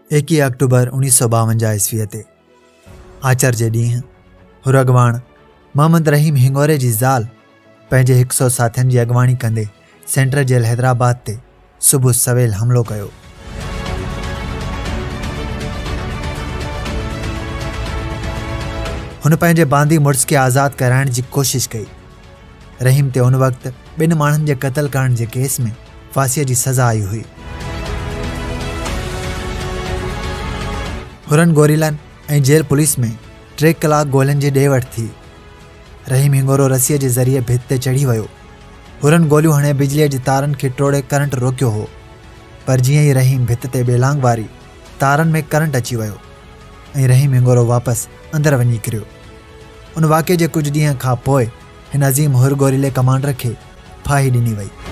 21 अक्टूबर 1952 ईस्वीअ ते आचर जे ॾींहुं हुरगवाण मोहम्मद रहीम हिंगोरे जी ज़ाल पंहिंजे 100 साथियुनि जी अॻुवाणी कंदे सेंट्रल जेल हैदराबाद ते सुबुह सवेल हमिलो कयो। हुन पंहिंजे बांदी मुड़िस खे आज़ादु कराइण जी कोशिश कई। रहीम ते उन वक़्तु 2 माण्हुनि जे क़त्ल करण जे केस में फांसीअ जी सज़ा आई हुई। हुरन गोरीलनि ऐं जेल पुलिस में 3 कलाक गोलियुनि जी ॾे वठि थी। रहीम हिंगोरो रसीअ जे ज़रिए भित ते चढ़ी वियो। हुरन गोलियूं हणे बिजलीअ जी तारनि खे टोड़े करंट रोकियो हो, पर जीअं ई रहीम भित ते बेलांग वारी तारनि में करंट अची वियो ऐं रहीम हिंगोरो वापसि अंदरि वञी किरियो। उन वाक़े जे कुझु ॾींहं खां पोइ हिन अज़ीम हुर गोरीले कमांडर खे फाही ॾिनी वई।